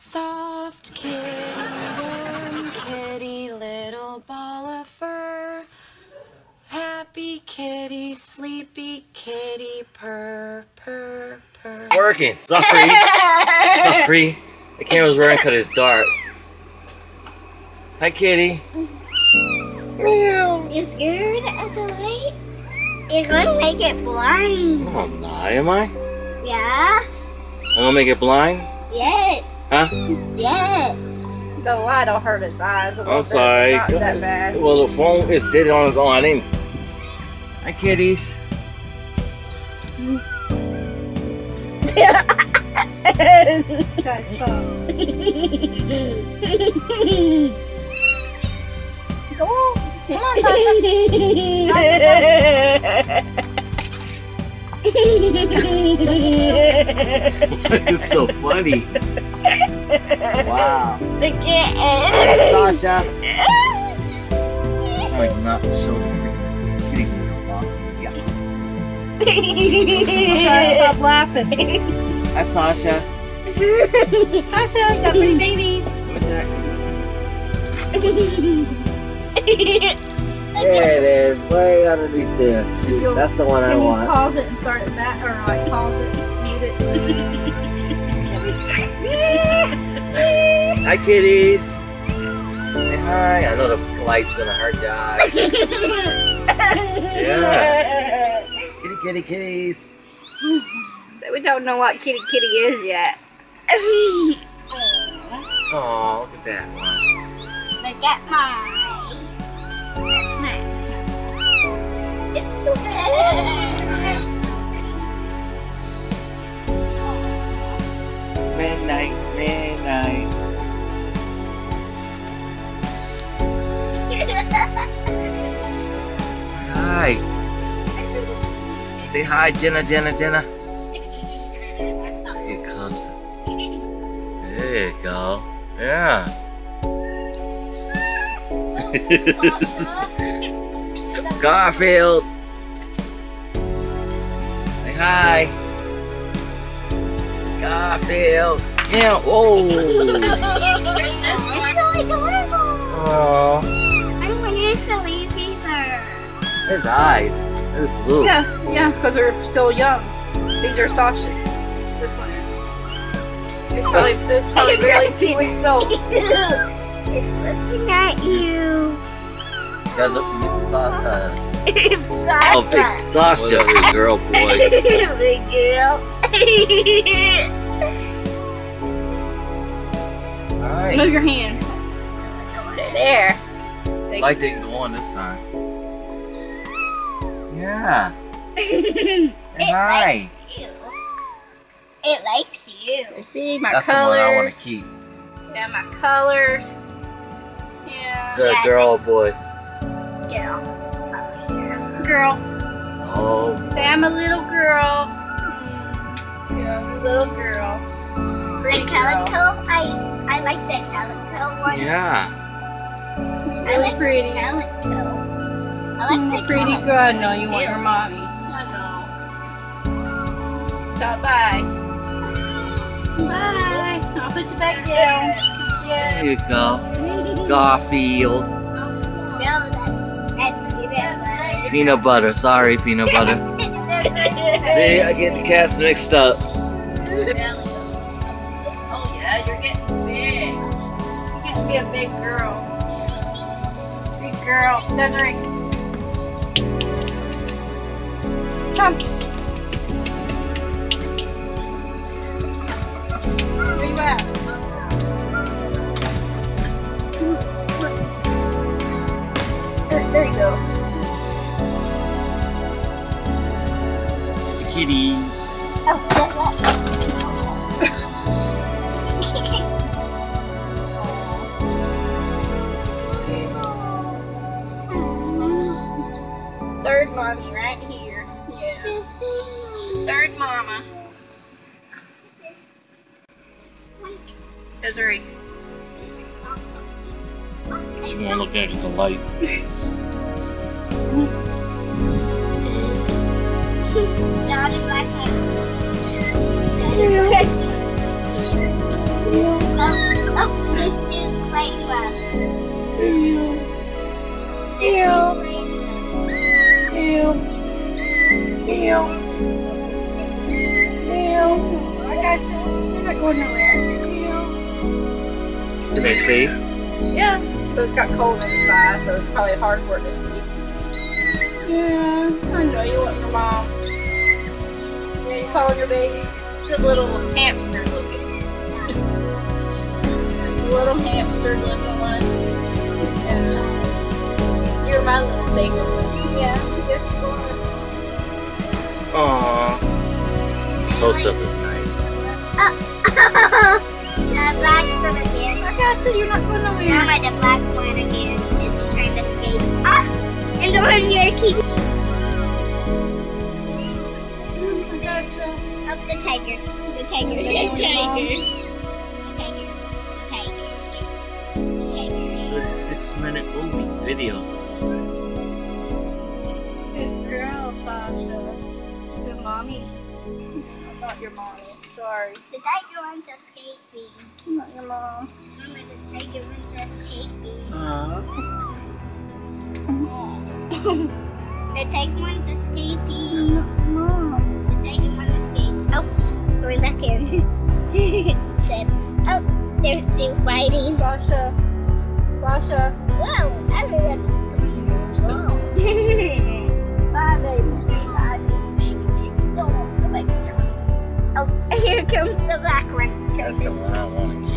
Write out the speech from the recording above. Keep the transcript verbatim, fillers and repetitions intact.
Soft kitty, warm kitty, little ball of fur. Happy kitty, sleepy kitty, purr, purr, purr. Working. Sorry. Sorry. The camera's running because it's dark. Hi, kitty. You scared of the light? You're gonna make it blind. No, I'm not. Am I? Yeah. I'm gonna make it blind? Yes. Huh? Yes. The light will hurt its eyes a little I'm bit. sorry. Not that bad. Well, the phone is did it on its own. I didn't. Hi, kitties. Guys, stop. Go. Come on, Sasha. It's so funny. Wow. The kitten. Sasha. I'm like not showing the kitty little boxes. Yeah. Sasha, stop laughing. Hi, Sasha. Sasha's got pretty babies. There it is, way underneath there. That's the one I Can you want. pause it and start it back, or like pause it, mute it? Hi, kitties. Say hi. I know the light's gonna hurt your eyes. Yeah. Kitty, kitty, kitties. So we don't know what kitty kitty is yet. Oh, look at that one. Look at mine. That's mine. It's so good. Midnight, midnight. Hi. Say hi, Jenna, Jenna, Jenna. Get closer. There you go. Yeah. Garfield. Say hi. Garfield. Yeah. Whoa. It's so adorable. Oh. I'm going to leave either. His eyes. They're blue. Yeah, yeah, because they're still young. These are Sasha's. This one is. It's probably, it's probably barely two weeks old. It's looking at you. Guys, uh, It's Sasha. Oh, big Sasha. Big girl, boy. Big girl. Alright. Move your hand. Say there. Say, Light didn't go on this time. Yeah. Say hi. You. It likes you. see my That's colors. the one I want to keep. Yeah, my colors. Yeah. Is it a girl or boy? Girl. Girl. Oh. Say I'm a little girl. Yeah, I'm a little girl. The Pretty calico, girl. I I like the calico one. Yeah. It's I really like pretty. the calico. I like Mm, the pretty calico. good. I know you want too. your mommy. I know. Stop by. Bye. I'll put you back down. There you go. Garfield. No, that, that's peanut butter. Peanut butter. Sorry, peanut butter. See, I get the cats mixed up. Oh yeah, you're getting big. You're getting to be a big girl. Big girl. Desiree. Come. Where you at? There, there you go. The kitties. Oh, guess what? Third mommy right here. Yeah. Third mama. Desiree. She won't look at the light. Daddy Black. going nowhere. Can they see? Yeah. But it's got cold inside, so it's probably hard for it to sleep. Yeah, I know you want your mom. Yeah, you calling your baby? The little hamster looking. Little hamster looking one. Yeah. You're my little baby. Yeah, yes you are. Aww. Close up is nice. Oh. The black one again. I got you, you're not going nowhere. Mama, the black one again. It's trying to escape. Ah! And the one you're keeping. I got you. Oh, the tiger. The tiger. The tiger. The tiger. The tiger. The tiger. Good six minute movie video. Good girl, Sasha. Good mommy. I'm not your mommy. Sorry. The tiger one's escaping. I'm not your mom. Mama, the tiger one's escaping. Aww. The tiger one's escaping. Mom. The tiger one escaped. Oh, going back in. Said, oh, they're still fighting. Sasha. Sasha. Whoa, everyone's Whoa. Bye, baby. Bye, baby. Go, go back in there. Oh, here comes the black one. That's the one I want.